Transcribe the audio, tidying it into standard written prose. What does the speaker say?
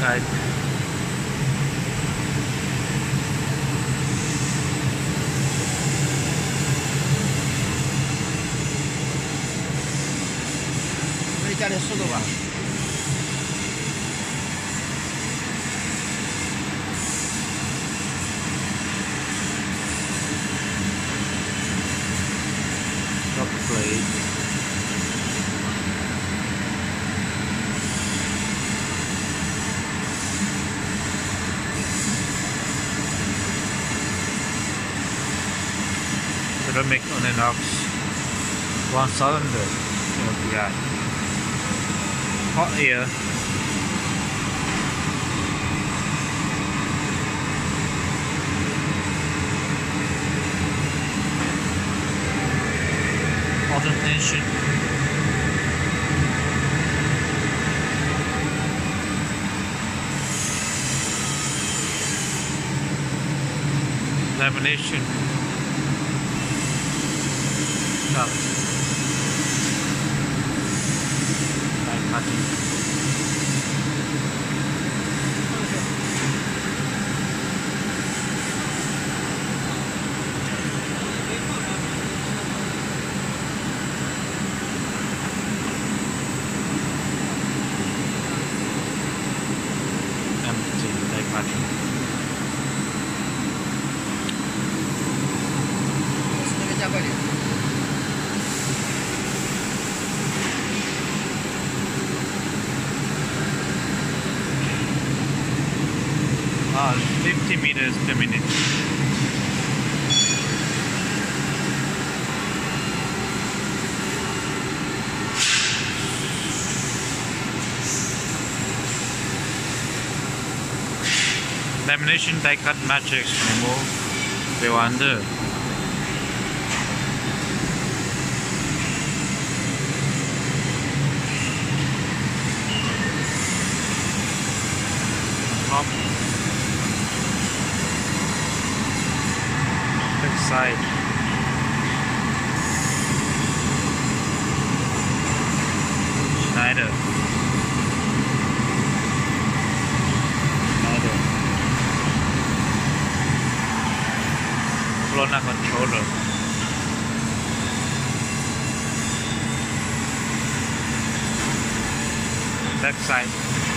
side. 可以加点速度吧。 Top plate. Ceramic on an ox. One cylinder. Yeah. Hot air. Alternation. Lamination. No. Like cutting. Empty, like cutting. Ah, 50 meters per minute. Lamination die cut matrix remove the under. Top. Side. Schneider. Corona controller. Back side.